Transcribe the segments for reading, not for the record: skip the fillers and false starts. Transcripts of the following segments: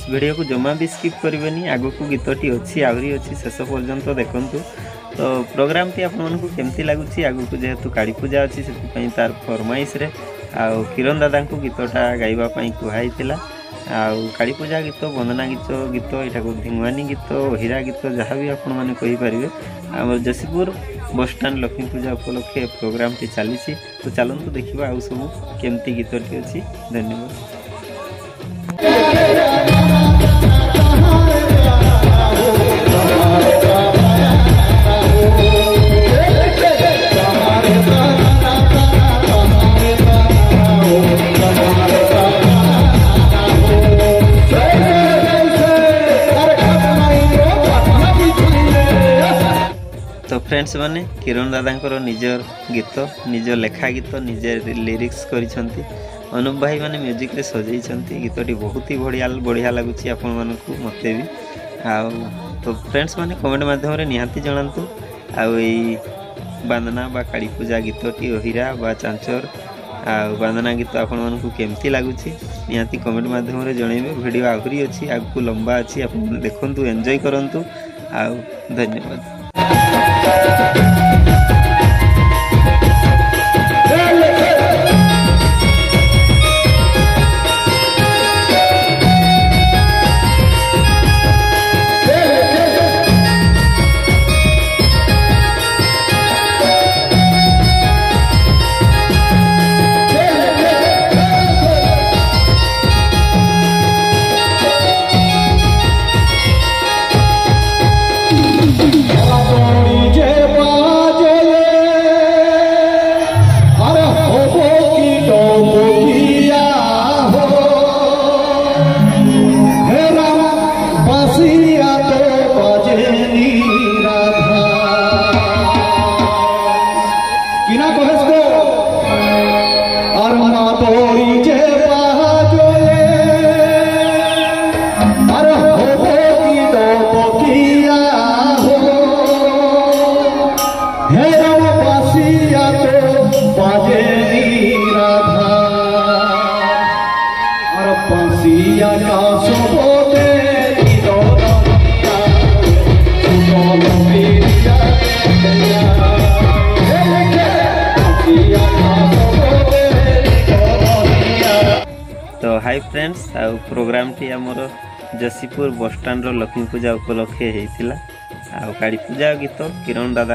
Video को जमा भी स्किप करेंगे। आगु को गीतटी अच्छी आहरी अच्छी शेष पर्यंत देखूँ। तो प्रोग्राम टी आपको केमती लगुच आगु को जेहेतु काली पूजा अच्छी से तार फरमाइश रे आउ किरण दादा को गीतटा गाइबापी कहला काली पूजा गीत वंदना गीत यहाँ को ढिंगवानी गीत हीरा गीत जहाँ भी आपण मैंने कहींपारे आम जसीपुर बस स्टाण्ड लक्ष्मी पूजा उपलक्षे प्रोग्राम टी चली। तो चलतु देखा आउ सब केमती गीतटी अच्छी। धन्यवाद। तो फ्रेंड्स माने किरण दादा निजर गीत निज लेखा गीत निजे लिरिक्स करिसेंती। अनुप भाई माने म्यूजिक रे सजाई गीतटी बहुत ही बढ़िया लगुच आपण मानकु मते भी। तो फ्रेंड्स माने कमेंट माध्यम रे निहाती जणांतु बांदना बा काली पूजा गीतटी हीरा बा चांचर बांदना गीत आपण मानकु केमती लगुच निहाती कमेंट माध्यम रे जणैबे। वीडियो आहुरी अछि आगु लंबा अछि आपण देखंतु एंजॉय करंतु। धन्यवाद। तो हाय फ्रेंड्स प्रोग्राम टी आमर जसीपुर बस स्टाण्ड लक्ष्मी पूजा उपलक्षे होता। काली पूजा गीत किरण दादा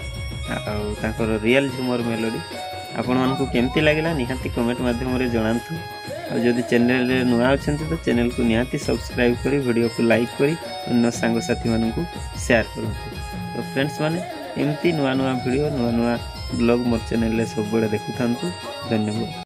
रियल झूमर मेलोडी आपण मानकु केमती लगला निहाती कमेंट माध्यम रे जणांतु। जदि चैनल रे नुआ अछंती तो चैनल को निहाती सब्सक्राइब करी वीडियो को लाइक करी अन्य सांग साथी मानकु शेयर करंतु। तो फ्रेंड्स माने एमती नुआ नुआ वीडियो नुआ नुआ ब्लॉग मोर चैनल रे सब बड़े देखुथांतु। धन्यवाद।